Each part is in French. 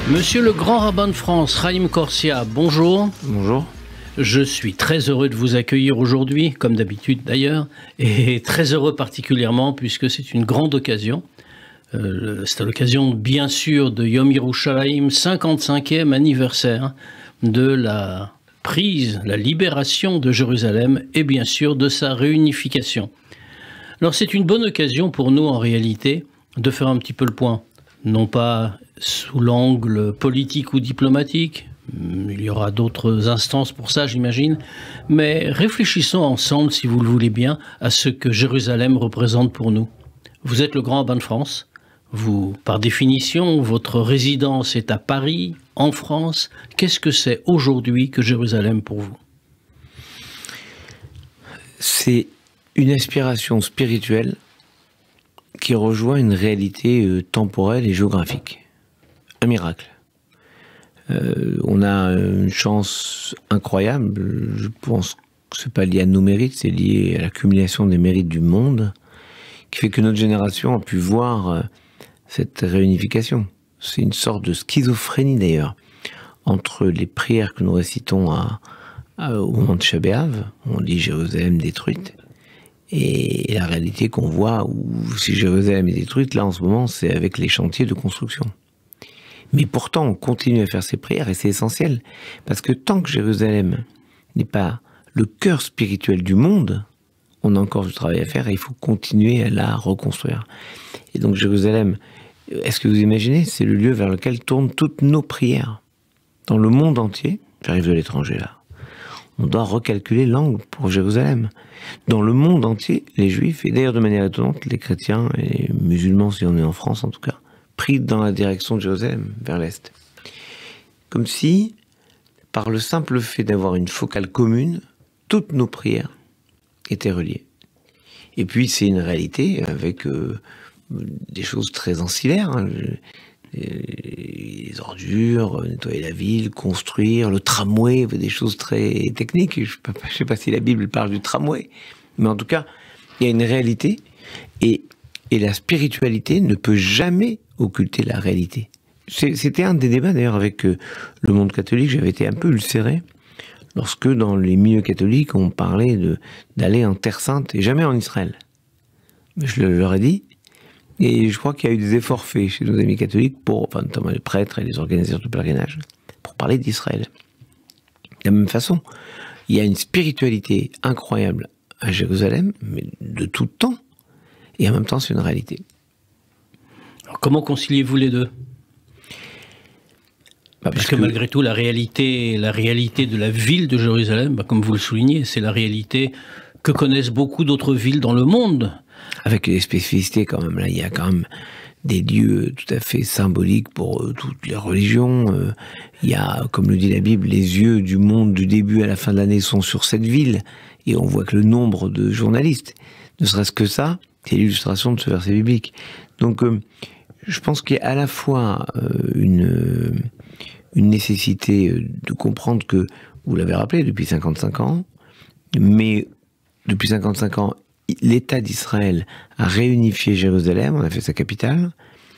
Monsieur le grand rabbin de France, Chaim Corsia, bonjour. Bonjour. Je suis très heureux de vous accueillir aujourd'hui, comme d'habitude d'ailleurs, et très heureux particulièrement puisque c'est une grande occasion. C'est à l'occasion bien sûr de Yom Yerushalayim, 55e anniversaire de la prise, la libération de Jérusalem et bien sûr de sa réunification. Alors c'est une bonne occasion pour nous en réalité de faire un petit peu le point, non pas sous l'angle politique ou diplomatique, il y aura d'autres instances pour ça j'imagine, mais réfléchissons ensemble si vous le voulez bien à ce que Jérusalem représente pour nous. Vous êtes le grand rabbin de France, vous, par définition, votre résidence est à Paris, en France. Qu'est-ce que c'est aujourd'hui que Jérusalem pour vous? C'est une aspiration spirituelle qui rejoint une réalité temporelle et géographique. Un miracle. On a une chance incroyable, je pense que ce n'est pas lié à nos mérites, c'est lié à l'accumulation des mérites du monde, qui fait que notre génération a pu voir cette réunification. C'est une sorte de schizophrénie d'ailleurs, entre les prières que nous récitons au moment de Shabbat B'Av, on dit Jérusalem détruite, et la réalité qu'on voit, où si Jérusalem est détruite, là en ce moment c'est avec les chantiers de construction. Mais pourtant on continue à faire ces prières et c'est essentiel, parce que tant que Jérusalem n'est pas le cœur spirituel du monde, on a encore du travail à faire et il faut continuer à la reconstruire. Et donc Jérusalem, est-ce que vous imaginez, c'est le lieu vers lequel tournent toutes nos prières. Dans le monde entier, j'arrive de l'étranger là, on doit recalculer l'angle pour Jérusalem. Dans le monde entier, les juifs, et d'ailleurs de manière étonnante, les chrétiens et les musulmans, si on est en France en tout cas, prient dans la direction de Jérusalem, vers l'Est. Comme si, par le simple fait d'avoir une focale commune, toutes nos prières étaient reliées. Et puis c'est une réalité avec des choses très ancillaires, hein, les ordures, nettoyer la ville, construire, le tramway, des choses très techniques. Je ne sais pas si la Bible parle du tramway, mais en tout cas, il y a une réalité, et la spiritualité ne peut jamais occulter la réalité. C'était un des débats d'ailleurs avec le monde catholique, j'avais été un peu ulcéré, lorsque dans les milieux catholiques, on parlait d'aller en Terre Sainte et jamais en Israël. Je leur ai dit, et je crois qu'il y a eu des efforts faits chez nos amis catholiques, enfin, notamment les prêtres et les organisateurs de pèlerinage, pour parler d'Israël. De la même façon, il y a une spiritualité incroyable à Jérusalem, mais de tout temps, et en même temps c'est une réalité. Alors comment conciliez-vous les deux ? Parce que malgré tout, la réalité de la ville de Jérusalem, comme vous le soulignez, c'est la réalité que connaissent beaucoup d'autres villes dans le monde. Avec les spécificités quand même, là, il y a quand même des lieux tout à fait symboliques pour toutes les religions. Il y a, comme le dit la Bible, les yeux du monde du début à la fin de l'année sont sur cette ville, et on voit que le nombre de journalistes, ne serait-ce que ça, c'est l'illustration de ce verset biblique. Donc, je pense qu'il y a à la fois une nécessité de comprendre que, vous l'avez rappelé, depuis 55 ans, mais depuis 55 ans, l'État d'Israël a réunifié Jérusalem, on a fait sa capitale,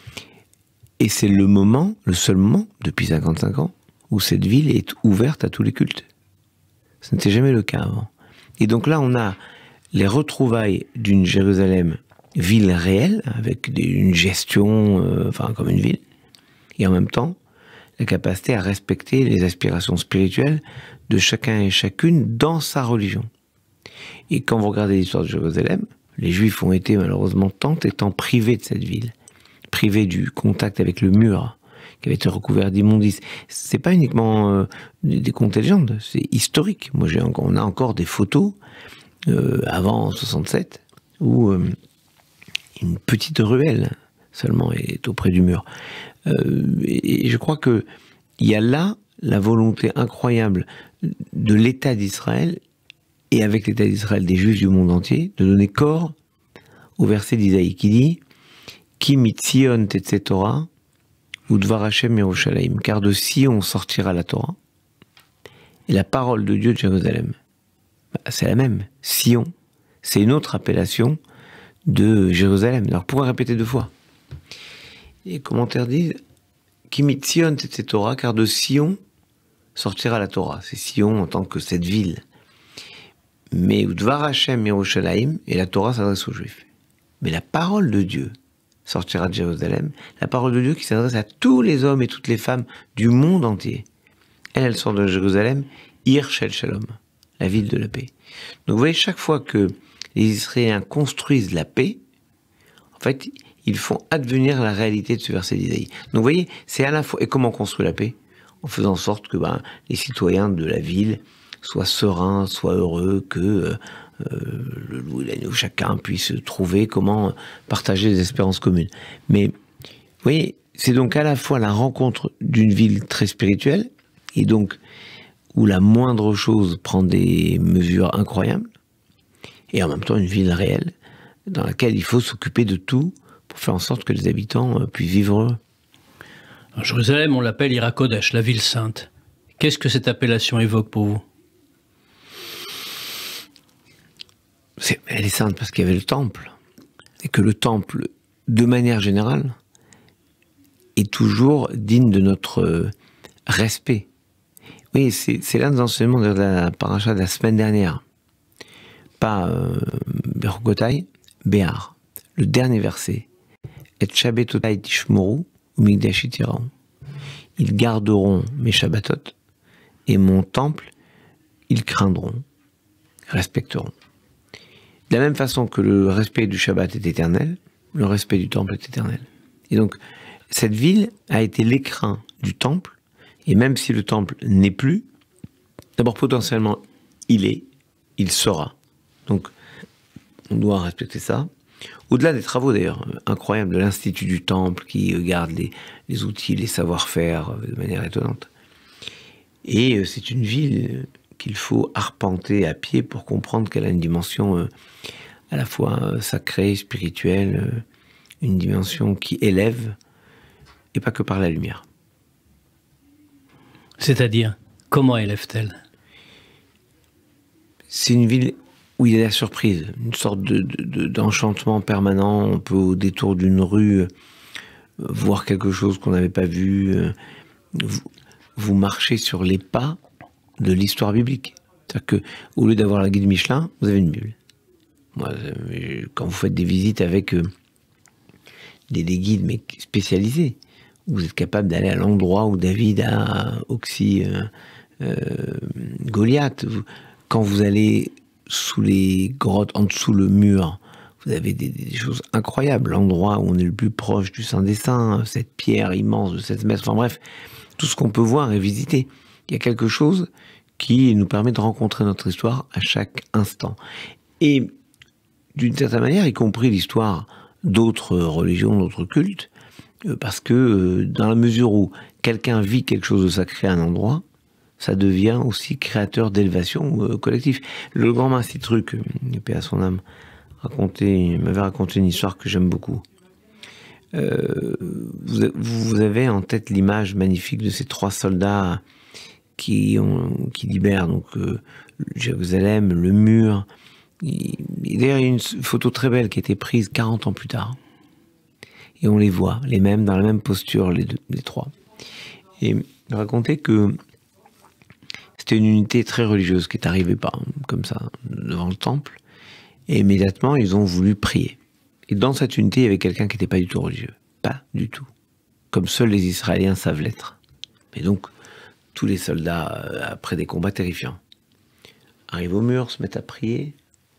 et c'est le seul moment, depuis 55 ans, où cette ville est ouverte à tous les cultes. Ce n'était jamais le cas avant. Et donc là, on a les retrouvailles d'une Jérusalem ville réelle, avec une gestion, comme une ville, et en même temps, la capacité à respecter les aspirations spirituelles de chacun et chacune dans sa religion. Et quand vous regardez l'histoire de Jérusalem, les Juifs ont été malheureusement tant et tant privés de cette ville, privés du contact avec le mur, qui avait été recouvert d'immondices. C'est pas uniquement des contes et légendes, c'est historique. Moi, on a encore des photos avant 67 où une petite ruelle seulement est auprès du mur. Et je crois que il y a là la volonté incroyable de l'État d'Israël, et avec l'État d'Israël des Juifs du monde entier, de donner corps au verset d'Isaïe qui dit « Ki mitzion tetze Torah, ou dvar Hashem Yerushalayim » car de Sion sortira la Torah, et la parole de Dieu de Jérusalem. C'est la même. Sion, c'est une autre appellation de Jérusalem. Alors pourquoi répéter deux fois? Les commentaires disent Kimi Tzion Tetse Torah, car de Sion sortira la Torah. C'est Sion en tant que cette ville. Mais Udvar Hashem Yerushalayim, et la Torah s'adresse aux Juifs. Mais la parole de Dieu sortira de Jérusalem, la parole de Dieu qui s'adresse à tous les hommes et toutes les femmes du monde entier. Elle sort de Jérusalem, Ir Shel Shalom, la ville de la paix. Donc vous voyez, chaque fois que les Israéliens construisent la paix, en fait, ils font advenir la réalité de ce verset d'Isaïe. Donc vous voyez, c'est à la fois... Et comment on construit la paix? En faisant en sorte que les citoyens de la ville soient sereins, soient heureux, que le loup et l'agneau, chacun puisse trouver comment partager des espérances communes. Mais vous voyez, c'est donc à la fois la rencontre d'une ville très spirituelle, et donc où la moindre chose prend des mesures incroyables, et en même temps une ville réelle, dans laquelle il faut s'occuper de tout pour faire en sorte que les habitants puissent vivre heureux. En Jérusalem, on l'appelle Ira Kodesh, la ville sainte. Qu'est-ce que cette appellation évoque pour vous? Elle est sainte parce qu'il y avait le temple. Et que le temple, de manière générale, est toujours digne de notre respect. Oui, c'est l'un des enseignements de la paracha de la semaine dernière. Pas Berokotai, Béar. Le dernier verset. Et Shabbatotai tishmoru umikdashi tiraou. Ils garderont mes Shabbatot et mon temple, ils craindront, respecteront. De la même façon que le respect du Shabbat est éternel, le respect du temple est éternel. Et donc, cette ville a été l'écrin du temple, et même si le temple n'est plus, d'abord potentiellement, il sera. Donc, on doit respecter ça. Au-delà des travaux d'ailleurs incroyables de l'Institut du Temple qui garde les outils, les savoir-faire de manière étonnante. Et c'est une ville qu'il faut arpenter à pied pour comprendre qu'elle a une dimension à la fois sacrée, spirituelle, une dimension qui élève, et pas que par la lumière. C'est-à-dire, comment élève-t-elle? C'est une ville où il y a la surprise, une sorte d'enchantement permanent. On peut, au détour d'une rue, voir quelque chose qu'on n'avait pas vu. Vous marchez sur les pas de l'histoire biblique. C'est-à-dire qu'au lieu d'avoir la guide Michelin, vous avez une Bible. Moi, quand vous faites des visites avec des guides mais spécialisés, vous êtes capable d'aller à l'endroit où David a oxy Goliath. Quand vous allez sous les grottes, en dessous le mur, vous avez des choses incroyables. L'endroit où on est le plus proche du Saint des Saints, cette pierre immense de 7 mètres, enfin bref, tout ce qu'on peut voir et visiter. Il y a quelque chose qui nous permet de rencontrer notre histoire à chaque instant. Et d'une certaine manière, y compris l'histoire d'autres religions, d'autres cultes, parce que dans la mesure où quelqu'un vit quelque chose de sacré à un endroit, ça devient aussi créateur d'élévation collective. Le grand Massy Truc, paix à son âme, m'avait raconté une histoire que j'aime beaucoup. Vous avez en tête l'image magnifique de ces 3 soldats qui libèrent donc Jérusalem, le mur. D'ailleurs, il y a une photo très belle qui a été prise 40 ans plus tard. Et on les voit, les mêmes, dans la même posture, les 3. Et il racontait que c'était une unité très religieuse qui est arrivée comme ça, devant le temple. Et immédiatement, ils ont voulu prier. Et dans cette unité, il y avait quelqu'un qui n'était pas du tout religieux. Pas du tout. Comme seuls les Israéliens savent l'être. Et donc, tous les soldats, après des combats terrifiants, arrivent au mur, se mettent à prier.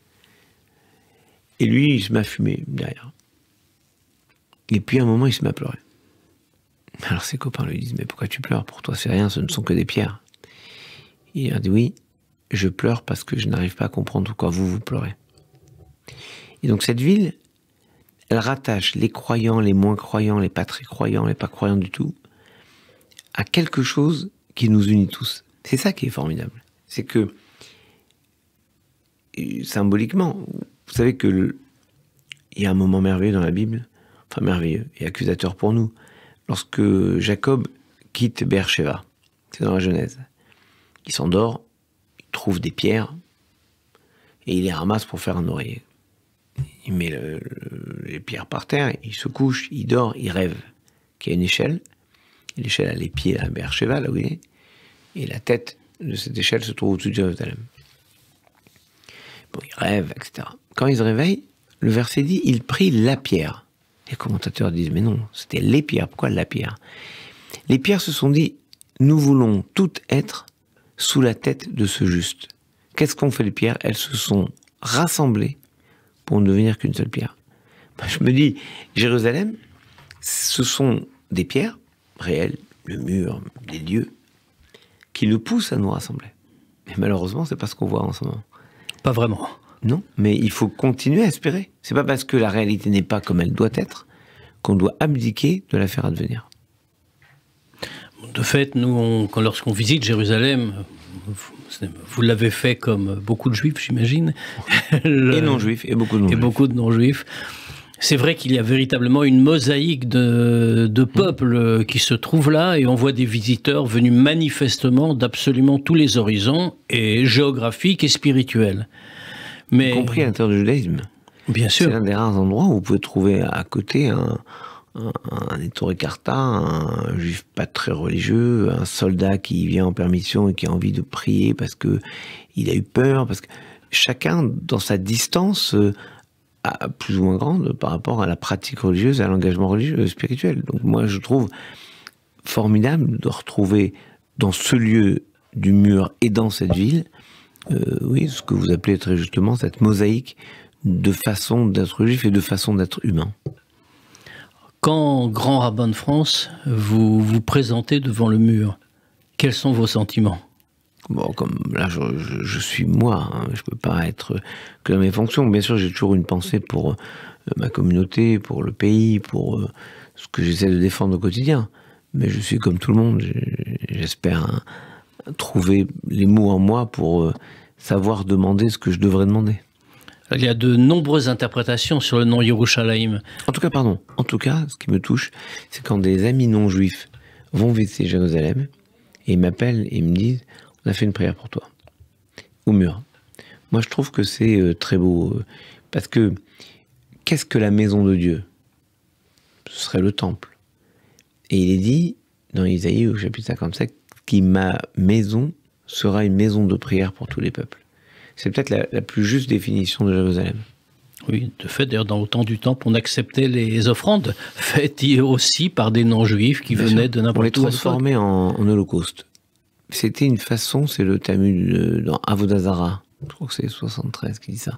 Et lui, il se met à fumer derrière. Et puis, à un moment, il se met à pleurer. Alors, ses copains lui disent, mais pourquoi tu pleures? Pour toi, c'est rien, ce ne sont que des pierres. Il a dit, oui, je pleure parce que je n'arrive pas à comprendre pourquoi vous pleurez. Et donc, cette ville, elle rattache les croyants, les moins croyants, les pas très croyants, les pas croyants du tout, à quelque chose qui nous unit tous. C'est ça qui est formidable. C'est que, symboliquement, vous savez que il y a un moment merveilleux dans la Bible, enfin merveilleux et accusateur pour nous, lorsque Jacob quitte Beersheba, c'est dans la Genèse. Il s'endort, il trouve des pierres, et il les ramasse pour faire un oreiller. Il met les pierres par terre, il se couche, il dort, il rêve qu'il y a une échelle, L'échelle a les pieds à Beersheba, là où il est. Et la tête de cette échelle se trouve au-dessus de Jérusalem. Bon, il rêve, etc. Quand il se réveille, le verset dit, il prit la pierre. Les commentateurs disent, mais non, c'était les pierres. Pourquoi la pierre? Les pierres se sont dit, nous voulons toutes être sous la tête de ce juste. Qu'est-ce qu'ont fait les pierres? Elles se sont rassemblées pour ne devenir qu'une seule pierre. Je me dis, Jérusalem, ce sont des pierres réelles, le mur, des lieux, qui le poussent à nous rassembler. Et malheureusement, c'est pas ce qu'on voit en ce moment. Pas vraiment. Non, mais il faut continuer à espérer. C'est pas parce que la réalité n'est pas comme elle doit être qu'on doit abdiquer de la faire advenir. De fait, nous, lorsqu'on visite Jérusalem, vous l'avez fait comme beaucoup de juifs, j'imagine. Et non-juifs, et beaucoup de non-juifs. Et beaucoup de non-juifs. C'est vrai qu'il y a véritablement une mosaïque de peuples qui se trouvent là, et on voit des visiteurs venus manifestement d'absolument tous les horizons, et géographiques et spirituels. Mais, y compris à l'intérieur du judaïsme. Bien sûr. C'est l'un des rares endroits où vous pouvez trouver à côté un Ettore Carta, un juif pas très religieux, un soldat qui vient en permission et qui a envie de prier parce que il a eu peur, parce que chacun, dans sa distance plus ou moins grande par rapport à la pratique religieuse et à l'engagement religieux, spirituel. Donc moi, je trouve formidable de retrouver dans ce lieu du mur et dans cette ville, oui, ce que vous appelez très justement cette mosaïque de façon d'être juif et de façon d'être humain. Quand, grand rabbin de France, vous vous présentez devant le mur, quels sont vos sentiments? Bon, comme là, je suis moi, hein, je peux pas être que dans mes fonctions. Bien sûr, j'ai toujours une pensée pour ma communauté, pour le pays, pour ce que j'essaie de défendre au quotidien. Mais je suis comme tout le monde. J'espère trouver les mots en moi pour savoir demander ce que je devrais demander. Il y a de nombreuses interprétations sur le nom Yerushalayim. En tout cas, ce qui me touche, c'est quand des amis non-juifs vont visiter Jérusalem et ils m'appellent et ils me disent « On a fait une prière pour toi » au mur. Moi, je trouve que c'est très beau parce que qu'est-ce que la maison de Dieu? Ce serait le temple. Et il est dit dans Isaïe au chapitre 57 que ma maison sera une maison de prière pour tous les peuples. C'est peut-être la plus juste définition de Jérusalem. Oui, de fait, d'ailleurs, dans le temps du temple, on acceptait les offrandes faites aussi par des non-juifs qui venaient de n'importe où. On les transformait en holocauste. C'était une façon, c'est le Talmud dans Avodah Zarah, je crois que c'est 73 qui dit ça.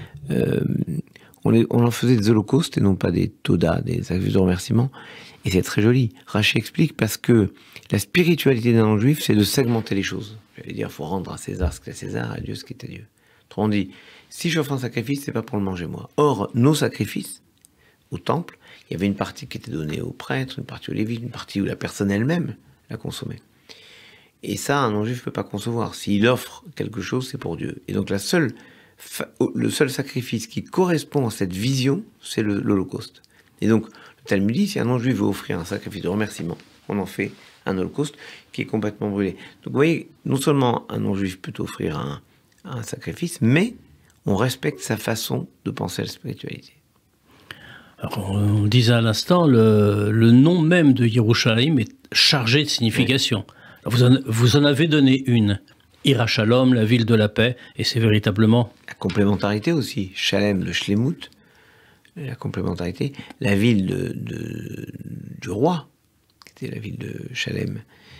On en faisait des holocaustes et non pas des todas, des actes de remerciement. Et c'est très joli. Rachi explique parce que la spiritualité d'un non-juif, c'est de segmenter les choses. J'allais dire, il faut rendre à César ce qui est à César, à Dieu ce qui est à Dieu. Autrement dit, si j'offre un sacrifice, c'est pas pour le manger moi. Or, nos sacrifices, au temple, il y avait une partie qui était donnée aux prêtres, une partie aux lévites, une partie où la personne elle-même la consommait. Et ça, un non-juif ne peut pas concevoir. S'il offre quelque chose, c'est pour Dieu. Et donc le seul sacrifice qui correspond à cette vision, c'est l'Holocauste. Et donc, le Talmud dit, si un non-juif veut offrir un sacrifice de remerciement, on en fait un holocauste qui est complètement brûlé. Donc vous voyez, non seulement un non-juif peut offrir un sacrifice, mais on respecte sa façon de penser à la spiritualité. Alors, on disait à l'instant, le nom même de Yerushalayim est chargé de signification. Oui. Vous en avez donné une. Ira Shalom, la ville de la paix, et c'est véritablement... La complémentarité aussi, Shalem, le Shlemut, la complémentarité, la ville du roi, qui était la ville de Shalem,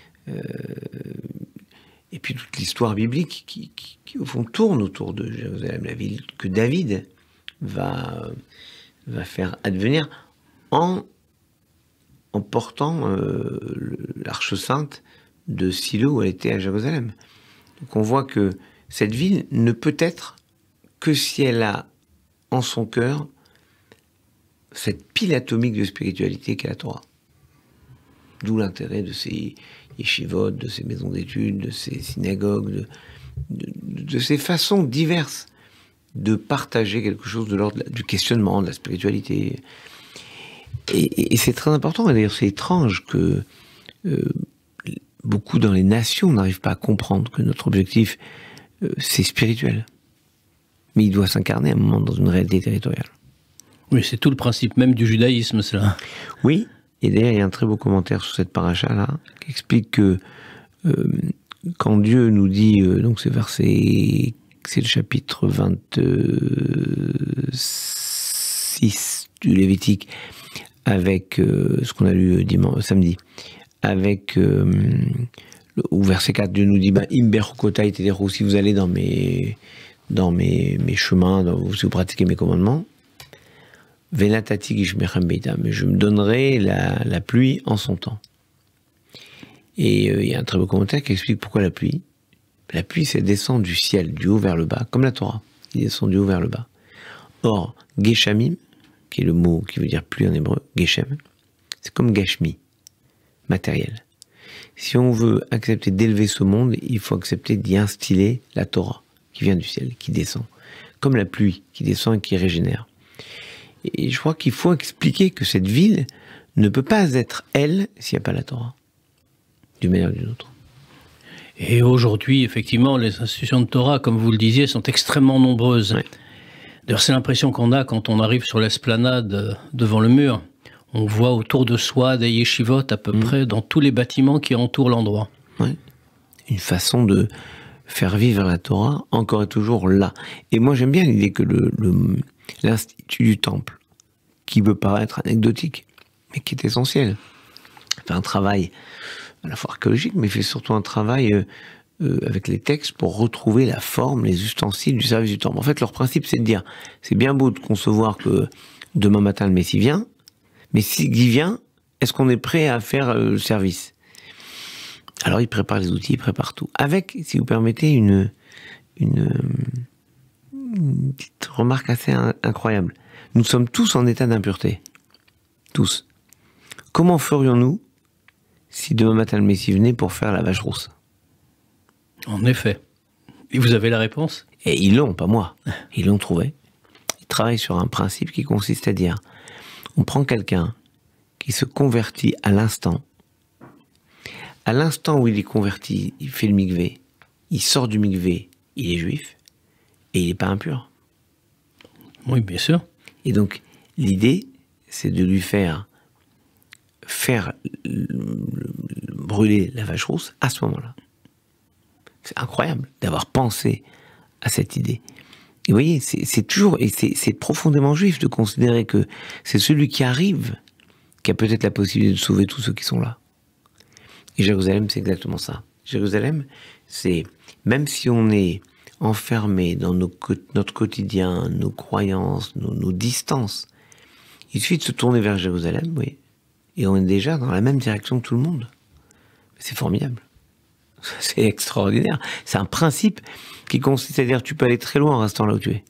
et puis toute l'histoire biblique qui au fond tourne autour de Jérusalem, la ville que David va faire advenir en portant l'arche sainte de Silo où elle était à Jérusalem. Donc on voit que cette ville ne peut être que si elle a en son cœur cette pile atomique de spiritualité qu'est la Torah. D'où l'intérêt de ces yeshivot, de ces maisons d'études, de ces synagogues, de ces façons diverses de partager quelque chose de l'ordre du questionnement, de la spiritualité. Et c'est très important, et d'ailleurs c'est étrange que beaucoup dans les nations n'arrivent pas à comprendre que notre objectif, c'est spirituel. Mais il doit s'incarner à un moment dans une réalité territoriale. Oui, c'est tout le principe même du judaïsme, cela. Oui, Et d'ailleurs, il y a un très beau commentaire sur cette paracha-là, qui explique que quand Dieu nous dit, donc c'est verset, c'est le chapitre 26 du Lévitique, avec ce qu'on a lu samedi, avec au verset 4, Dieu nous dit, Imber Kota, si vous allez dans mes chemins, si vous pratiquez mes commandements, Venatati Gishmechem Beita, mais je me donnerai la pluie en son temps. Et il y a un très beau commentaire qui explique pourquoi la pluie. La pluie, c'est descend du ciel, du haut vers le bas, comme la Torah, qui descend du haut vers le bas. Or, Geshamim, qui est le mot qui veut dire pluie en hébreu, Geshem, c'est comme Gashmi, matériel. Si on veut accepter d'élever ce monde, il faut accepter d'y instiller la Torah, qui vient du ciel, qui descend. Comme la pluie, qui descend et qui régénère. Et je crois qu'il faut expliquer que cette ville ne peut pas être elle s'il n'y a pas la Torah, d'une manière ou d'une autre. Et aujourd'hui, effectivement, les institutions de Torah, comme vous le disiez, sont extrêmement nombreuses. Ouais. D'ailleurs, c'est l'impression qu'on a quand on arrive sur l'esplanade devant le mur. On voit autour de soi des yeshivot à peu près dans tous les bâtiments qui entourent l'endroit. Ouais. Une façon de faire vivre la Torah encore et toujours là. Et moi, j'aime bien l'idée que l'Institut du Temple, qui peut paraître anecdotique, mais qui est essentiel, fait un travail à la fois archéologique, mais fait surtout un travail avec les textes pour retrouver la forme, les ustensiles du service du Temple. En fait, leur principe, c'est de dire, c'est bien beau de concevoir que demain matin, le Messie vient, mais s'il vient, est-ce qu'on est prêt à faire le service? Alors, il prépare les outils, il prépare tout. Avec, si vous permettez, une petite remarque assez incroyable. Nous sommes tous en état d'impureté. Tous. Comment ferions-nous si demain matin le Messie venait pour faire la vache rousse? En effet. Et vous avez la réponse? Et ils l'ont, pas moi. Ils l'ont trouvé. Ils travaillent sur un principe qui consiste à dire, on prend quelqu'un qui se convertit à l'instant. À l'instant où il est converti, il fait le mikvé, il sort du mikvé, il est juif, et il n'est pas impur. Oui, bien sûr. Et donc, l'idée, c'est de lui faire brûler la vache rousse à ce moment-là. C'est incroyable d'avoir pensé à cette idée. Et vous voyez, c'est toujours, et c'est profondément juif de considérer que c'est celui qui arrive qui a peut-être la possibilité de sauver tous ceux qui sont là. Et Jérusalem, c'est exactement ça. Jérusalem, c'est, même si on est enfermé dans notre quotidien, nos croyances, nos distances, il suffit de se tourner vers Jérusalem, oui, et on est déjà dans la même direction que tout le monde. C'est formidable. C'est extraordinaire. C'est un principe qui consiste à dire tu peux aller très loin en restant là où tu es.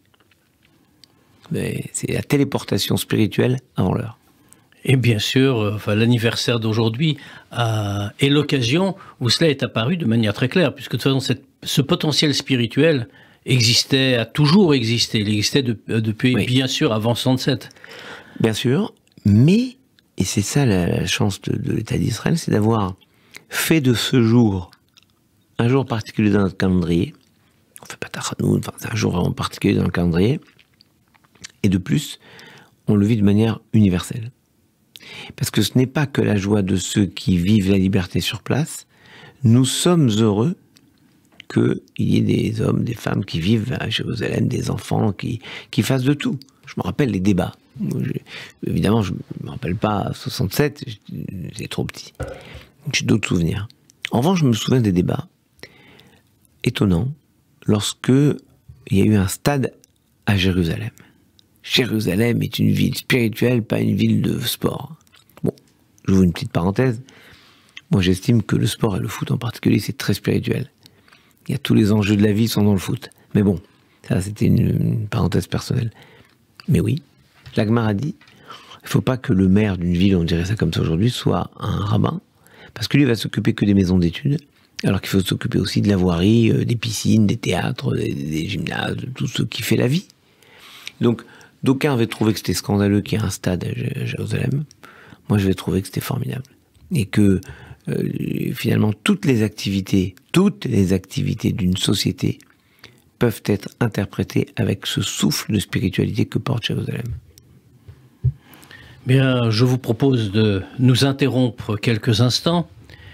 Mais c'est la téléportation spirituelle avant l'heure. Et bien sûr, l'anniversaire d'aujourd'hui est l'occasion où cela est apparu de manière très claire, puisque de toute façon, ce potentiel spirituel a toujours existé. Il existait depuis, oui, bien sûr, avant 67. Bien sûr, mais, et c'est ça la chance de l'État d'Israël, c'est d'avoir fait de ce jour un jour particulier dans notre calendrier. On ne fait pas Tachanoun, c'est un jour vraiment particulier dans le calendrier. Et de plus, on le vit de manière universelle. Parce que ce n'est pas que la joie de ceux qui vivent la liberté sur place. Nous sommes heureux qu'il y ait des hommes, des femmes qui vivent à Jérusalem, des enfants qui fassent de tout. Je me rappelle les débats. Évidemment, je ne me rappelle pas 67, c'est trop petit. J'ai d'autres souvenirs. En revanche, je me souviens des débats étonnants lorsque il y a eu un stade à Jérusalem. Jérusalem est une ville spirituelle, pas une ville de sport. Bon, j'ouvre une petite parenthèse. Moi, j'estime que le sport et le foot en particulier, c'est très spirituel. Il y a tous les enjeux de la vie sont dans le foot. Mais bon, ça, c'était une parenthèse personnelle. Mais oui, la Gemara a dit, il ne faut pas que le maire d'une ville, on dirait ça comme ça aujourd'hui, soit un rabbin, parce que lui va s'occuper que des maisons d'études, alors qu'il faut s'occuper aussi de la voirie, des piscines, des théâtres, des gymnases, de tout ce qui fait la vie. Donc, d'aucuns avaient trouvé que c'était scandaleux qu'il y ait un stade à Jérusalem. Moi, je vais trouver que c'était formidable. Et que, finalement, toutes les activités d'une société peuvent être interprétées avec ce souffle de spiritualité que porte Jérusalem. Bien, je vous propose de nous interrompre quelques instants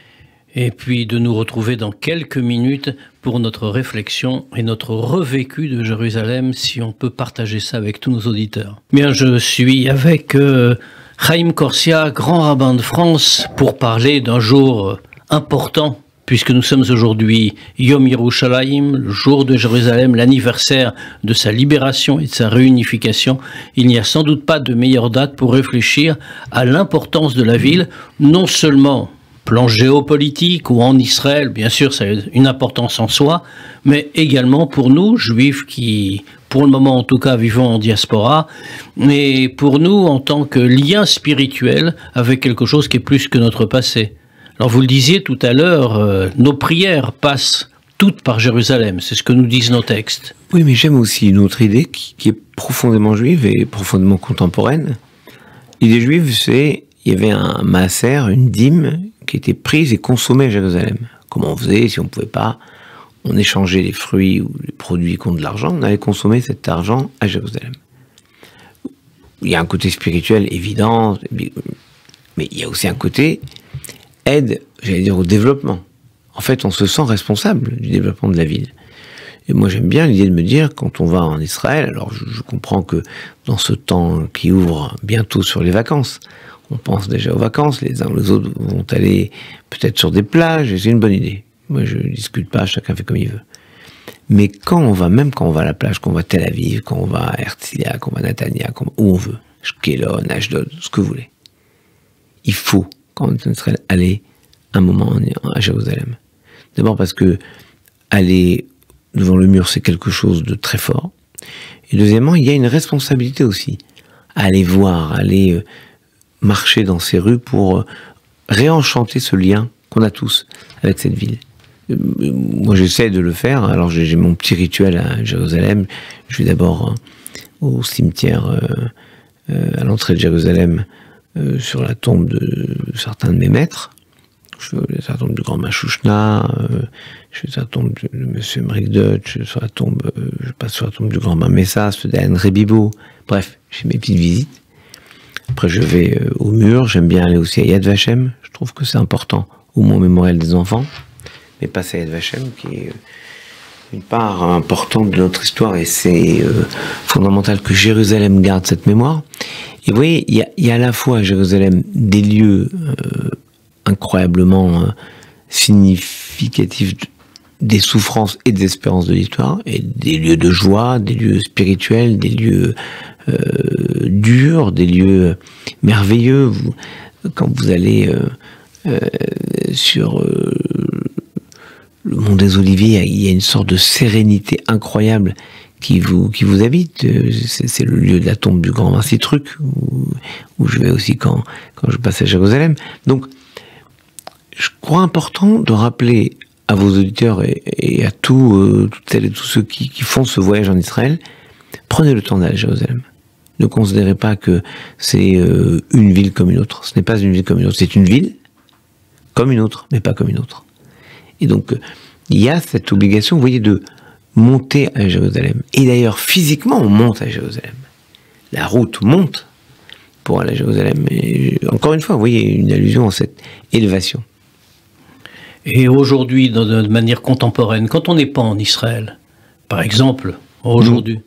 et puis de nous retrouver dans quelques minutes pour notre réflexion et notre revécu de Jérusalem, si on peut partager ça avec tous nos auditeurs. Bien, je suis avec Chaim Corsia, grand rabbin de France, pour parler d'un jour important, puisque nous sommes aujourd'hui Yom Yerushalayim, le jour de Jérusalem, l'anniversaire de sa libération et de sa réunification. Il n'y a sans doute pas de meilleure date pour réfléchir à l'importance de la ville, non seulement plan géopolitique ou en Israël, bien sûr, ça a une importance en soi, mais également pour nous, juifs qui, pour le moment en tout cas, vivons en diaspora, mais pour nous en tant que lien spirituel avec quelque chose qui est plus que notre passé. Alors vous le disiez tout à l'heure, nos prières passent toutes par Jérusalem, c'est ce que nous disent nos textes. Oui, mais j'aime aussi une autre idée qui est profondément juive et profondément contemporaine. L'idée juive, c'est il y avait un maaser, une dîme, qui était prise et consommée à Jérusalem. Comment on faisait, si on ne pouvait pas, on échangeait les fruits ou les produits contre de l'argent, on allait consommer cet argent à Jérusalem. Il y a un côté spirituel évident, mais il y a aussi un côté aide, j'allais dire, au développement. En fait, on se sent responsable du développement de la ville. Et moi, j'aime bien l'idée de me dire, quand on va en Israël, alors je comprends que dans ce temps qui ouvre bientôt sur les vacances, on pense déjà aux vacances, les uns ou les autres vont aller peut-être sur des plages, et c'est une bonne idée. Moi, je ne discute pas, chacun fait comme il veut. Mais quand on va, même quand on va à la plage, quand on va à Tel Aviv, quand on va à Herzliya, quand on va à Netanya, où on veut, Shkelon, Ashdod, ce que vous voulez, il faut, quand on est en Israël, aller un moment à Jérusalem. D'abord parce que aller devant le mur, c'est quelque chose de très fort. Et deuxièmement, il y a une responsabilité aussi à aller voir, à aller marcher dans ces rues pour réenchanter ce lien qu'on a tous avec cette ville. Moi, j'essaie de le faire. Alors, j'ai mon petit rituel à Jérusalem. Je vais d'abord au cimetière à l'entrée de Jérusalem sur la tombe de certains de mes maîtres. Je vais sur la tombe du grand Machouchna, je vais sur la tombe de Monsieur Emmerich Deutsch, sur la tombe, je passe sur la tombe du grand Mamessa, ceux d'Anne Rebibo. Bref, j'ai mes petites visites. Après, je vais au mur. J'aime bien aller aussi à Yad Vashem. Je trouve que c'est important, au moins au mémorial des enfants. Mais passer à Yad Vashem, qui est une part importante de notre histoire, et c'est fondamental que Jérusalem garde cette mémoire. Et vous voyez, il y a à la fois à Jérusalem des lieux incroyablement significatifs des souffrances et des espérances de l'histoire, et des lieux de joie, des lieux spirituels, des lieux durs, des lieux merveilleux. Quand vous allez sur le mont des Oliviers, il y a une sorte de sérénité incroyable qui vous habite. C'est le lieu de la tombe du grand Vinci Truc, où je vais aussi quand je passe à Jérusalem. Donc, je crois important de rappeler à vos auditeurs et à toutes celles et tous ceux qui font ce voyage en Israël, prenez le temps d'aller à Jérusalem. Ne considérez pas que c'est une ville comme une autre. Ce n'est pas une ville comme une autre. C'est une ville comme une autre, mais pas comme une autre. Et donc, il y a cette obligation, vous voyez, de monter à Jérusalem. Et d'ailleurs, physiquement, on monte à Jérusalem. La route monte pour aller à Jérusalem. Et encore une fois, vous voyez, une allusion à cette élévation. Et aujourd'hui, de manière contemporaine, quand on n'est pas en Israël, par exemple, aujourd'hui,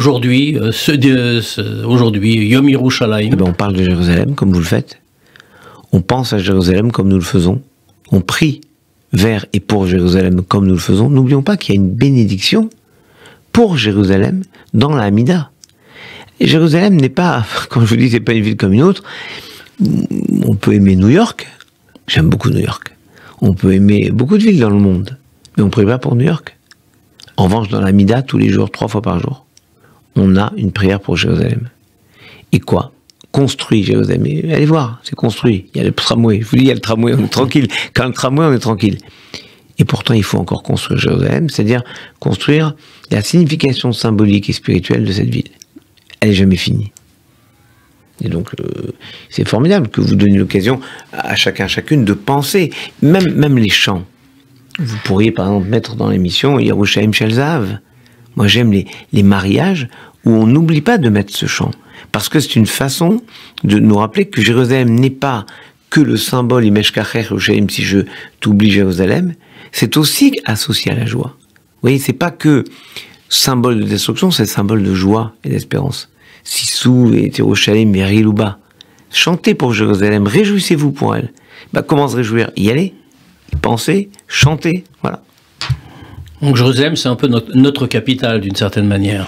Yom Yerushalayim. On parle de Jérusalem comme vous le faites. On pense à Jérusalem comme nous le faisons. On prie vers et pour Jérusalem comme nous le faisons. N'oublions pas qu'il y a une bénédiction pour Jérusalem dans la Hamida. Et Jérusalem n'est pas, quand je vous dis, c'est pas une ville comme une autre. On peut aimer New York. J'aime beaucoup New York. On peut aimer beaucoup de villes dans le monde, mais on ne prie pas pour New York. En revanche, dans la Hamida, tous les jours, 3 fois par jour, on a une prière pour Jérusalem. Et quoi? Construit Jérusalem. Allez voir, c'est construit. Il y a le tramway. Je vous dis, il y a le tramway, on est tranquille. Quand le tramway, on est tranquille. Et pourtant, il faut encore construire Jérusalem, c'est-à-dire construire la signification symbolique et spirituelle de cette ville. Elle n'est jamais finie. Et donc, c'est formidable que vous donniez l'occasion à chacun, chacune de penser, même les chants. Vous pourriez, par exemple, mettre dans l'émission Yerushalayim Shel Zahav. Moi, j'aime les mariages où on n'oublie pas de mettre ce chant. Parce que c'est une façon de nous rappeler que Jérusalem n'est pas que le symbole Imeshkacher Yerushalayim, si je t'oublie Jérusalem, c'est aussi associé à la joie. Vous voyez, c'est pas que symbole de destruction, c'est symbole de joie et d'espérance. Sissou et Yerushalayim et Rilouba. Chantez pour Jérusalem, réjouissez-vous pour elle. Bah, comment se réjouir? Y aller, y penser, chanter, voilà. Donc Jérusalem, c'est un peu notre capitale, d'une certaine manière.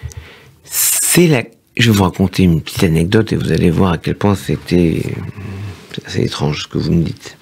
Je vais vous raconter une petite anecdote et vous allez voir à quel point c'est assez étrange ce que vous me dites.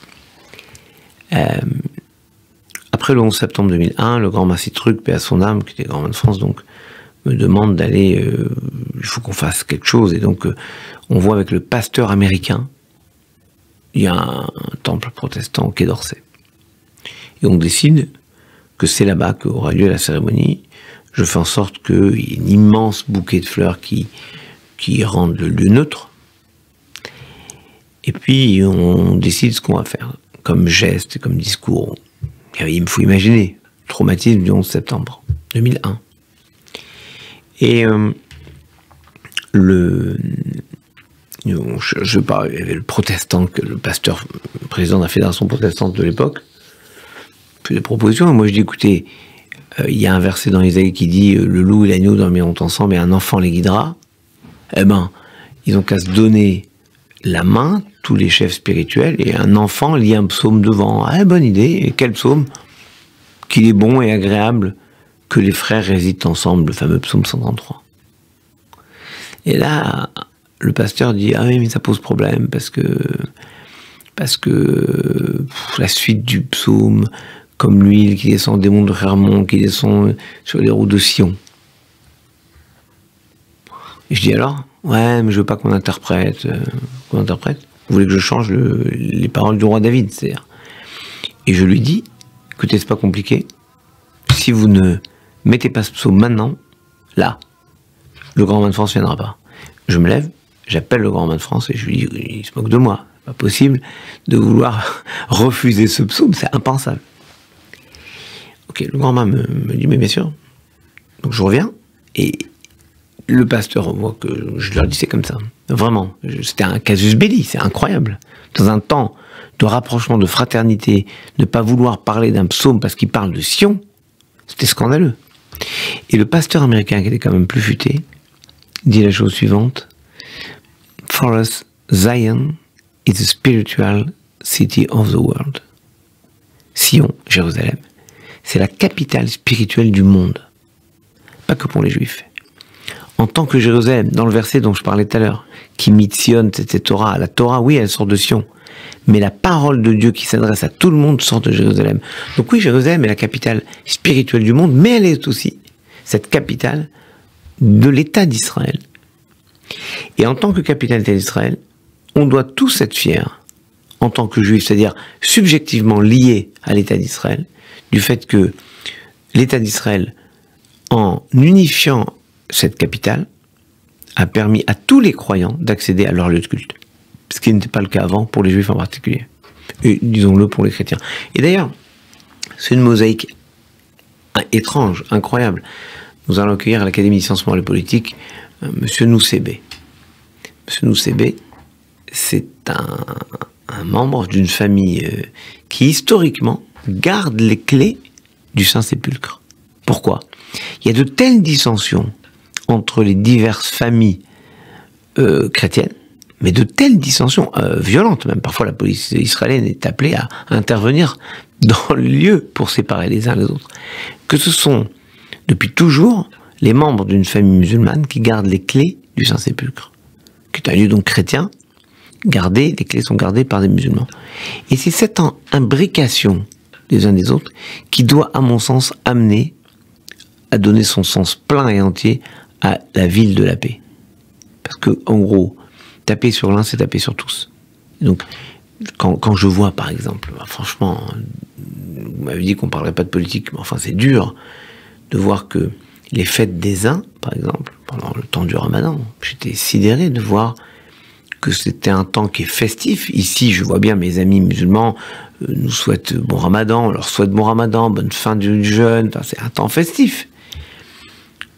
Après le 11 septembre 2001, le grand Massi Truc, paix à son âme, qui était grand de France, donc, me demande d'aller, il faut qu'on fasse quelque chose, et donc on voit avec le pasteur américain, il y a un temple protestant au Quai d'Orsay. Et on décide que c'est là-bas qu'aura lieu la cérémonie. Je fais en sorte qu'il y ait un immense bouquet de fleurs qui rendent le lieu neutre. Et puis on décide ce qu'on va faire, comme geste, comme discours. Il me faut imaginer, traumatisme du 11 septembre 2001. Et je parle, il y avait le protestant, le pasteur, le président de la fédération protestante de l'époque, fait des propositions. Et moi je dis, écoutez, il y a un verset dans Isaïe qui dit le loup et l'agneau dormiront ensemble et un enfant les guidera. Eh ben, ils ont qu'à se donner la main, tous les chefs spirituels, et un enfant lit un psaume devant. Ah, bonne idée. Et quel psaume? Qu'il est bon et agréable que les frères résident ensemble, le fameux psaume 133. Et là, le pasteur dit, ah oui, mais ça pose problème, parce que la suite du psaume, comme l'huile qui descend des monts de Hermon, qui descend sur les routes de Sion. Et je dis alors, ouais, mais je veux pas qu'on interprète. Vous voulez que je change les paroles du roi David, c'est-à-dire. Et je lui dis, écoutez, c'est pas compliqué. Si vous ne mettez pas ce psaume maintenant, là, le grand man de France ne viendra pas. Je me lève, j'appelle le grand man de France et je lui dis, il se moque de moi. C'est pas possible de vouloir refuser ce psaume, c'est impensable. Ok, le grand man me dit, mais bien sûr. Donc je reviens et le pasteur voit que je leur dis c'est comme ça. Vraiment, c'était un casus belli, c'est incroyable. Dans un temps de rapprochement, de fraternité, ne pas vouloir parler d'un psaume parce qu'il parle de Sion, c'était scandaleux. Et le pasteur américain, qui était quand même plus futé, dit la chose suivante: For us, Zion is the spiritual city of the world. Sion, Jérusalem, c'est la capitale spirituelle du monde. Pas que pour les Juifs. En tant que Jérusalem, dans le verset dont je parlais tout à l'heure, qui mitsionne, c'était Torah. La Torah, oui, elle sort de Sion. Mais la parole de Dieu qui s'adresse à tout le monde sort de Jérusalem. Donc oui, Jérusalem est la capitale spirituelle du monde, mais elle est aussi cette capitale de l'État d'Israël. Et en tant que capitale d'Israël, on doit tous être fiers, en tant que Juifs, c'est-à-dire subjectivement liés à l'État d'Israël, du fait que l'État d'Israël, en unifiant cette capitale, a permis à tous les croyants d'accéder à leur lieu de culte. Ce qui n'était pas le cas avant, pour les Juifs en particulier. Et disons-le pour les chrétiens. Et d'ailleurs, c'est une mosaïque étrange, incroyable. Nous allons accueillir à l'Académie des sciences morales et politiques Monsieur Noussébé. Monsieur Noussébé, c'est un membre d'une famille qui, historiquement, garde les clés du Saint-Sépulcre. Pourquoi? Il y a de telles dissensions entre les diverses familles chrétiennes, mais de telles dissensions violentes, même parfois la police israélienne est appelée à intervenir dans le lieu pour séparer les uns les autres, que ce sont depuis toujours les membres d'une famille musulmane qui gardent les clés du Saint-Sépulcre, qui est un lieu donc chrétien, les clés sont gardées par des musulmans. Et c'est cette imbrication des uns des autres qui doit, à mon sens, amener à donner son sens plein et entier à la ville de la paix. Parce que, en gros, taper sur l'un, c'est taper sur tous. Donc, quand je vois, par exemple, franchement, vous m'avez dit qu'on ne parlerait pas de politique, mais enfin, c'est dur de voir que les fêtes des uns, par exemple, pendant le temps du Ramadan, j'étais sidéré de voir que c'était un temps qui est festif. Ici, je vois bien mes amis musulmans nous souhaitent bon Ramadan, on leur souhaite bon Ramadan, bonne fin du jeûne, enfin, c'est un temps festif.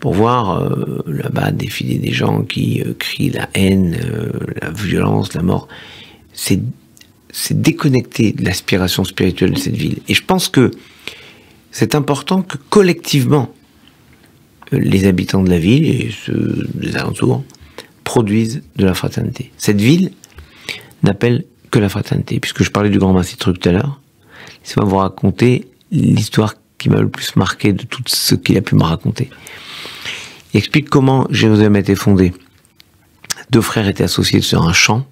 pour voir là-bas défiler des gens qui crient la haine, la violence, la mort. C'est déconnecté de l'aspiration spirituelle de cette ville. Et je pense que c'est important que collectivement, les habitants de la ville et ceux des alentours produisent de la fraternité. Cette ville n'appelle que la fraternité. Puisque je parlais du grand Massi Truc tout à l'heure, laissez-moi vous raconter l'histoire qui m'a le plus marqué de tout ce qu'il a pu me raconter. Il explique comment Jérusalem a été fondée. 2 frères étaient associés sur un champ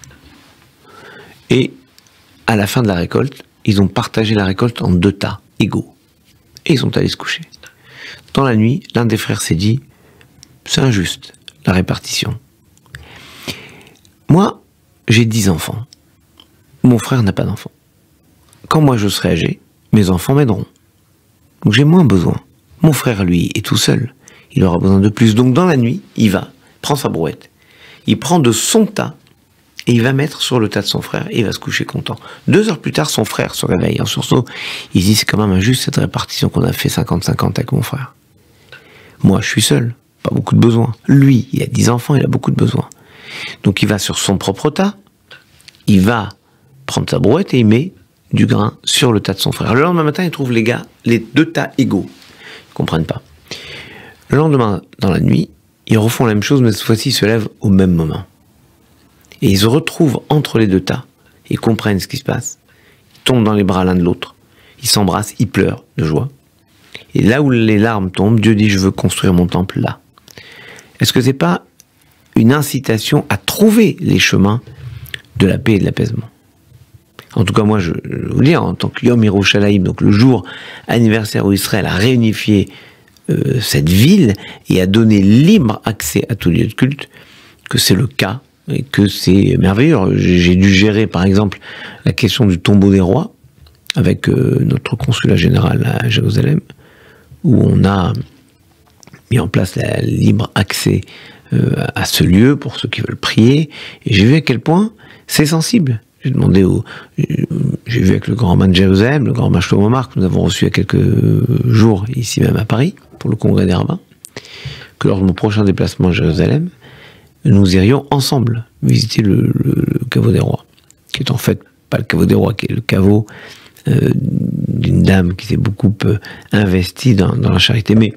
et à la fin de la récolte, ils ont partagé la récolte en 2 tas égaux. Et ils sont allés se coucher. Dans la nuit, l'un des frères s'est dit « C'est injuste, la répartition. Moi, j'ai 10 enfants. Mon frère n'a pas d'enfants. Quand moi je serai âgé, mes enfants m'aideront. Donc j'ai moins besoin. Mon frère, lui, est tout seul. Il aura besoin de plus. Donc dans la nuit, il va, prend sa brouette, il prend de son tas et il va mettre sur le tas de son frère et il va se coucher content. 2 heures plus tard, son frère se réveille en sursaut. Il dit, c'est quand même injuste cette répartition qu'on a fait 50-50 avec mon frère. Moi, je suis seul, pas beaucoup de besoins. Lui, il a 10 enfants, il a beaucoup de besoins. Donc il va sur son propre tas, il va prendre sa brouette et il met du grain sur le tas de son frère. Le lendemain matin, il trouve les gars, les 2 tas égaux. Ils ne comprennent pas. Le lendemain, dans la nuit, ils refont la même chose, mais cette fois-ci, ils se lèvent au même moment. Et ils se retrouvent entre les 2 tas. Ils comprennent ce qui se passe. Ils tombent dans les bras l'un de l'autre. Ils s'embrassent, ils pleurent de joie. Et là où les larmes tombent, Dieu dit, je veux construire mon temple là. Est-ce que c'est pas une incitation à trouver les chemins de la paix et de l'apaisement? En tout cas, moi, je veux vous dire, en tant que Yom Yerushalayim, donc le jour anniversaire où Israël a réunifié cette ville et a donné libre accès à tous les lieux de culte, que c'est le cas et que c'est merveilleux. J'ai dû gérer, par exemple, la question du tombeau des rois avec notre consulat général à Jérusalem, où on a mis en place le libre accès à ce lieu pour ceux qui veulent prier. Et j'ai vu à quel point c'est sensible. J'ai demandé j'ai vu avec le grand man de Jérusalem, le grand man Shlomo Omar, que nous avons reçu il y a quelques jours, ici même à Paris, pour le congrès des rabbins, que lors de mon prochain déplacement à Jérusalem, nous irions ensemble visiter le caveau des rois, qui est en fait pas le caveau des rois, qui est le caveau d'une dame qui s'est beaucoup investie dans la charité. Mais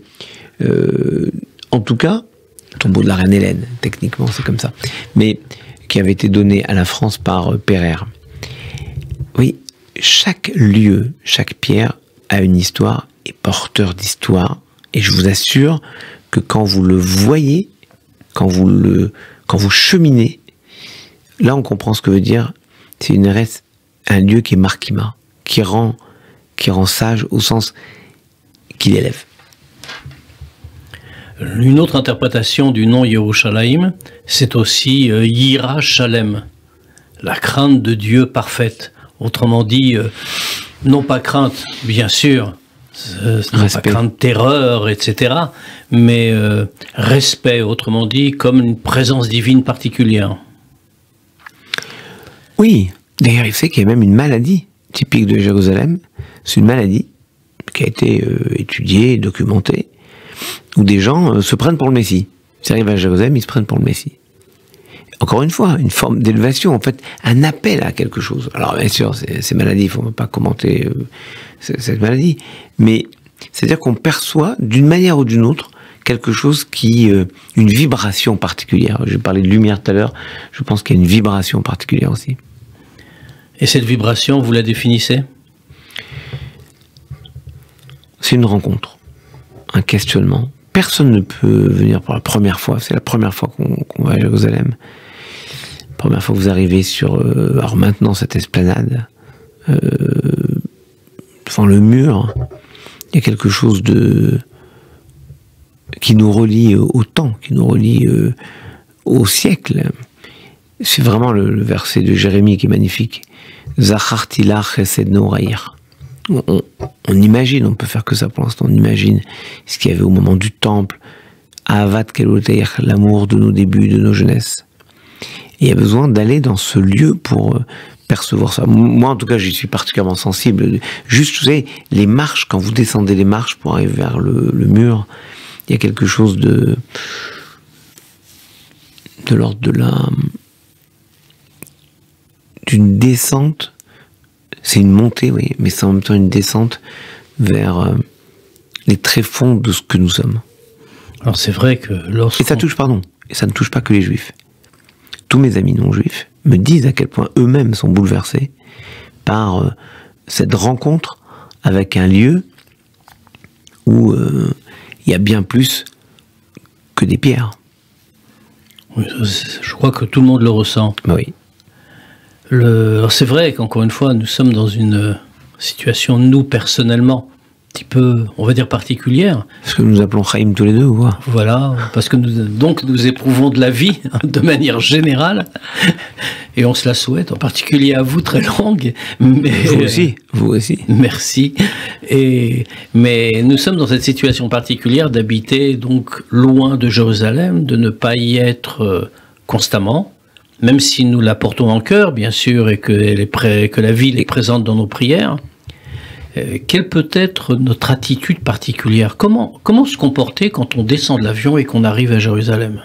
en tout cas, le tombeau de la reine Hélène, techniquement c'est comme ça, mais qui avait été donné à la France par Pereire. Oui, chaque lieu, chaque pierre a une histoire, est porteur d'histoire, et je vous assure que quand vous le voyez, quand vous cheminez, là on comprend ce que veut dire, c'est un lieu qui est marquima, qui rend sage au sens qu'il élève. Une autre interprétation du nom Yerushalayim, c'est aussi Yira Shalem, la crainte de Dieu parfaite. Autrement dit, non pas crainte, bien sûr, non pas crainte, terreur, etc., mais respect, autrement dit, comme une présence divine particulière. Oui, d'ailleurs, il sait qu'il y a même une maladie typique de Jérusalem. C'est une maladie qui a été étudiée, documentée, où des gens se prennent pour le Messie. Ils arrivent à Jérusalem, ils se prennent pour le Messie. Encore une fois, une forme d'élévation, en fait, un appel à quelque chose. Alors bien sûr, ces maladies, il ne faut pas commenter cette maladie, mais c'est-à-dire qu'on perçoit d'une manière ou d'une autre quelque chose une vibration particulière. J'ai parlé de lumière tout à l'heure, je pense qu'il y a une vibration particulière aussi. Et cette vibration, vous la définissez? C'est une rencontre, un questionnement. Personne ne peut venir pour la première fois. C'est la première fois qu'on va à Jérusalem. La première fois que vous arrivez sur, alors maintenant, cette esplanade, devant le mur, il y a quelque chose qui nous relie au temps, qui nous relie au siècle. C'est vraiment le verset de Jérémie qui est magnifique. Zacharti la chesed noraïr. On imagine, on peut faire que ça pour l'instant, on imagine ce qu'il y avait au moment du temple, Ahavat Keloteir, l'amour de nos débuts, de nos jeunesses. Et il y a besoin d'aller dans ce lieu pour percevoir ça. Moi, en tout cas, j'y suis particulièrement sensible. Juste, vous savez, les marches, quand vous descendez les marches pour arriver vers le mur, il y a quelque chose de l'ordre d'une descente. C'est une montée, oui, mais c'est en même temps une descente vers les tréfonds de ce que nous sommes. Alors c'est vrai que Et ça ne touche pas que les juifs. Tous mes amis non-juifs me disent à quel point eux-mêmes sont bouleversés par cette rencontre avec un lieu où il y a bien plus que des pierres. Oui, je crois que tout le monde le ressent. Oui. Alors c'est vrai qu'encore une fois, nous sommes dans une situation, nous personnellement, un petit peu, on va dire, particulière. Ce que nous appelons Chaim tous les deux, ou quoi? Voilà, parce que nous éprouvons de la vie de manière générale, et on se la souhaite, en particulier à vous, très longue. Mais, vous aussi. Merci. Mais nous sommes dans cette situation particulière d'habiter donc loin de Jérusalem, de ne pas y être constamment, même si nous la portons en cœur, bien sûr, et que la ville est présente dans nos prières. Quelle peut être notre attitude particulière? Comment se comporter quand on descend de l'avion et qu'on arrive à Jérusalem?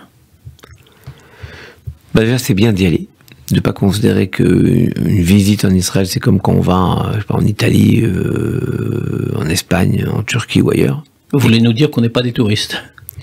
Déjà, c'est bien d'y aller. De ne pas considérer qu'une visite en Israël, c'est comme quand on va en Italie, en Espagne, en Turquie ou ailleurs. Vous voulez nous dire qu'on n'est pas des touristes?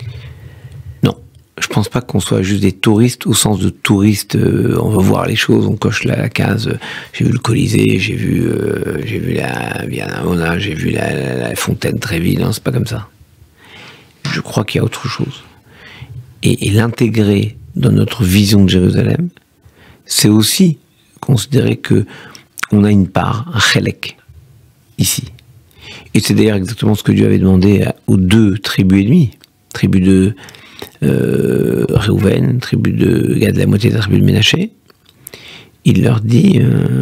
Je pense pas qu'on soit juste des touristes au sens de touristes. On va voir les choses, on coche la case. J'ai vu le Colisée, j'ai vu la Viana, j'ai vu la fontaine Trévi. Non, c'est pas comme ça. Je crois qu'il y a autre chose. Et l'intégrer dans notre vision de Jérusalem, c'est aussi considérer que on a une part, un chelek, ici. Et c'est d'ailleurs exactement ce que Dieu avait demandé aux 2 tribus et demie, tribu de Réhouven, tribu de Gad, la moitié de la tribu de Ménaché. Il leur dit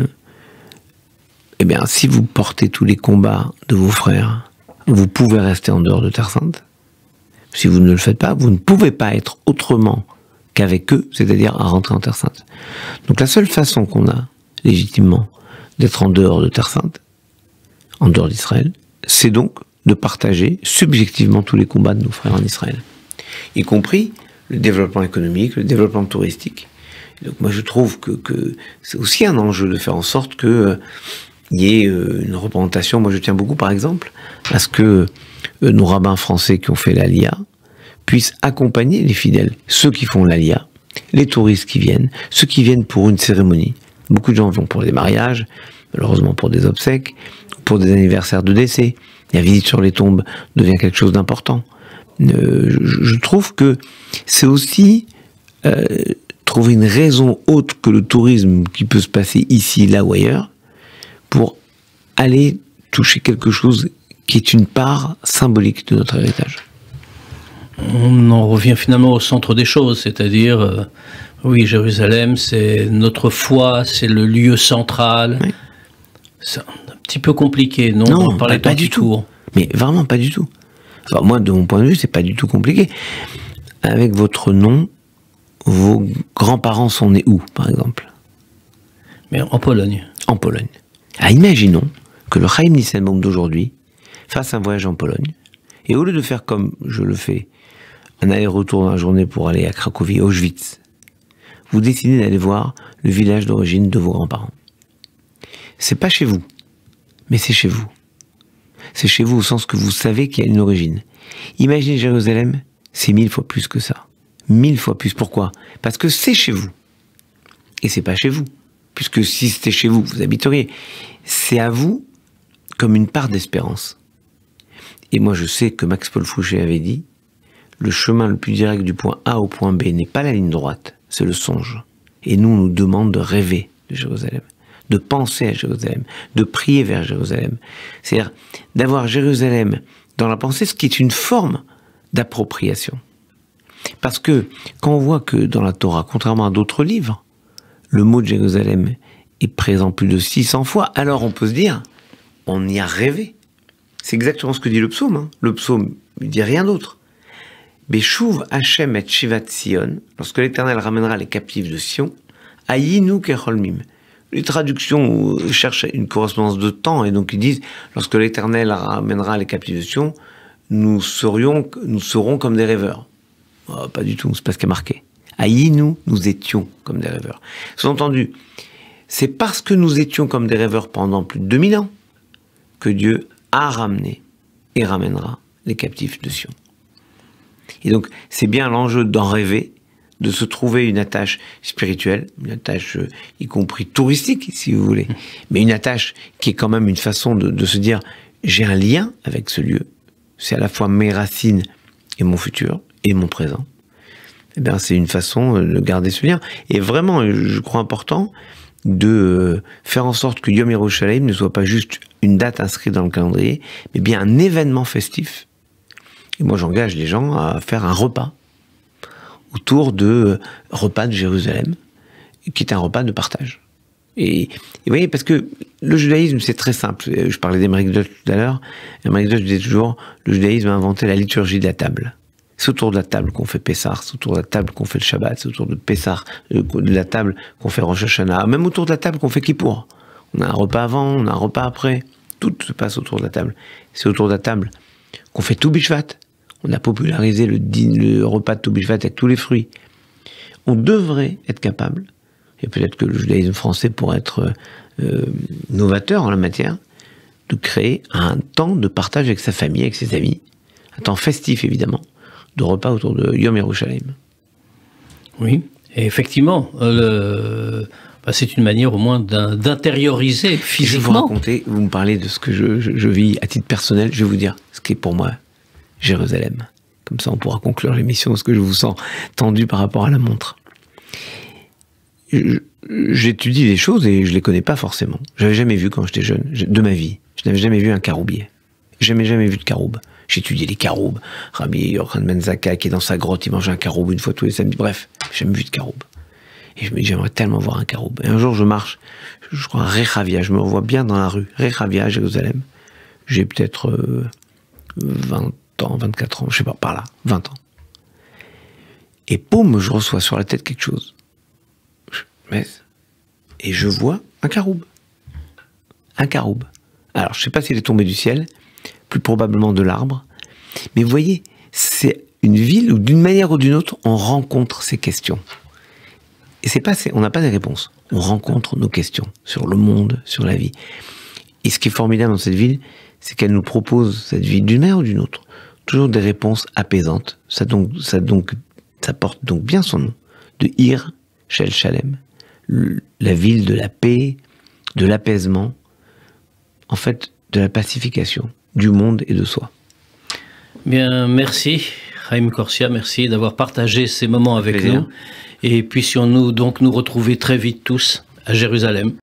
eh bien, si vous portez tous les combats de vos frères, vous pouvez rester en dehors de Terre Sainte. Si vous ne le faites pas, vous ne pouvez pas être autrement qu'avec eux, c'est-à-dire à rentrer en Terre Sainte. Donc la seule façon qu'on a, légitimement, d'être en dehors de Terre Sainte, en dehors d'Israël, c'est donc de partager subjectivement tous les combats de nos frères en Israël, y compris le développement économique, le développement touristique. Et donc moi je trouve que c'est aussi un enjeu de faire en sorte que il y ait une représentation. Moi je tiens beaucoup par exemple à ce que nos rabbins français qui ont fait l'Aliyah puissent accompagner les fidèles, ceux qui font l'Aliyah, les touristes qui viennent, ceux qui viennent pour une cérémonie. Beaucoup de gens vont pour des mariages, malheureusement pour des obsèques, pour des anniversaires de décès. La visite sur les tombes devient quelque chose d'important. Je trouve que c'est aussi trouver une raison autre que le tourisme qui peut se passer ici, là ou ailleurs, pour aller toucher quelque chose qui est une part symbolique de notre héritage. On en revient finalement au centre des choses, c'est-à-dire, oui, Jérusalem, c'est notre foi, c'est le lieu central. Oui. C'est un petit peu compliqué, non? Non, pas du tout. Mais vraiment pas du tout. Enfin, moi, de mon point de vue, c'est pas du tout compliqué. Avec votre nom, vos grands-parents sont nés où, par exemple? Mais en Pologne. En Pologne. Ah, imaginons que le Chaim Nissenbaum d'aujourd'hui fasse un voyage en Pologne, et au lieu de faire comme je le fais, un aller-retour dans la journée pour aller à Cracovie, Auschwitz, vous décidez d'aller voir le village d'origine de vos grands-parents. C'est pas chez vous, mais c'est chez vous. C'est chez vous au sens que vous savez qu'il y a une origine. Imaginez Jérusalem, c'est 1000 fois plus que ça. 1000 fois plus. Pourquoi? Parce que c'est chez vous. Et c'est pas chez vous. Puisque si c'était chez vous, vous habiteriez. C'est à vous comme une part d'espérance. Et moi je sais que Max Paul Fouché avait dit, le chemin le plus direct du point A au point B n'est pas la ligne droite, c'est le songe. Et nous, on nous demande de rêver de Jérusalem, de penser à Jérusalem, de prier vers Jérusalem. C'est-à-dire d'avoir Jérusalem dans la pensée, ce qui est une forme d'appropriation. Parce que quand on voit que dans la Torah, contrairement à d'autres livres, le mot de Jérusalem est présent plus de 600 fois, alors on peut se dire, on y a rêvé. C'est exactement ce que dit le psaume. Hein. Le psaume ne dit rien d'autre. Beshuv Hashem et Shivat Sion, lorsque l'Éternel ramènera les captifs de Sion, Ayinu Kecholmim. Les traductions cherchent une correspondance de temps, et donc ils disent, lorsque l'Éternel ramènera les captifs de Sion, nous serons comme des rêveurs. Oh, pas du tout, c'est pas ce qui est marqué. À Yinou, nous étions comme des rêveurs. Sous-entendu, c'est parce que nous étions comme des rêveurs pendant plus de 2000 ans que Dieu a ramené et ramènera les captifs de Sion. Et donc, c'est bien l'enjeu d'en rêver, de se trouver une attache spirituelle, une attache y compris touristique, si vous voulez, mais une attache qui est quand même une façon de se dire, j'ai un lien avec ce lieu, c'est à la fois mes racines et mon futur, et mon présent. Eh bien, c'est une façon de garder ce lien. Et vraiment, je crois important de faire en sorte que Yom Yerushalayim ne soit pas juste une date inscrite dans le calendrier, mais bien un événement festif. Et moi, j'engage les gens à faire un repas autour de repas de Jérusalem, qui est un repas de partage. Et vous voyez, parce que le judaïsme, c'est très simple. Je parlais d'Emeric Dutch tout à l'heure. Emeric Dutch disait toujours, le judaïsme a inventé la liturgie de la table. C'est autour de la table qu'on fait Pessah, c'est autour de la table qu'on fait le Shabbat, c'est autour de Pessah, de la table qu'on fait Rosh Hashanah, même autour de la table qu'on fait Kippour. On a un repas avant, on a un repas après, tout se passe autour de la table. C'est autour de la table qu'on fait tout Bishvat. On a popularisé le repas de tout Bishvat avec tous les fruits. On devrait être capable, et peut-être que le judaïsme français pourrait être novateur en la matière, de créer un temps de partage avec sa famille, avec ses amis, un temps festif évidemment, de repas autour de Yom Yerushalayim. Oui, et effectivement, c'est une manière au moins d'intérioriser physiquement. Je vais vous raconter, vous me parlez de ce que je vis à titre personnel, je vais vous dire ce qui est pour moi Jérusalem. Comme ça on pourra conclure l'émission, parce que je vous sens tendu par rapport à la montre. J'étudie les choses et je les connais pas forcément. J'avais jamais vu quand j'étais jeune, de ma vie, je n'avais jamais vu un caroubier. Jamais vu de caroube. J'ai étudié les caroubes. Rabbi Yochanan ben Zakkai qui est dans sa grotte, il mangeait un caroube une fois tous les samedis. Bref, j'ai jamais vu de caroube. Et je me dis, j'aimerais tellement voir un caroube. Et un jour, je marche, je crois à Rechavia, je me revois bien dans la rue. Rechavia, Jérusalem. J'ai peut-être 20 ans, 24 ans, je sais pas, par là, 20 ans. Et poum, je reçois sur la tête quelque chose. Et je vois un caroube. Un caroube. Alors, je sais pas s'il est tombé du ciel, plus probablement de l'arbre. Mais vous voyez, c'est une ville où d'une manière ou d'une autre, on rencontre ces questions. Et on n'a pas des réponses. On rencontre nos questions sur le monde, sur la vie. Et ce qui est formidable dans cette ville, c'est qu'elle nous propose cette vie d'une manière ou d'une autre. Toujours des réponses apaisantes. Ça porte donc bien son nom. De Ir Shel Shalem. La ville de la paix, de l'apaisement. En fait, de la pacification du monde et de soi. Bien, merci, Chaim Corsia, merci d'avoir partagé ces moments avec nous. Et puissions-nous donc nous retrouver très vite tous à Jérusalem.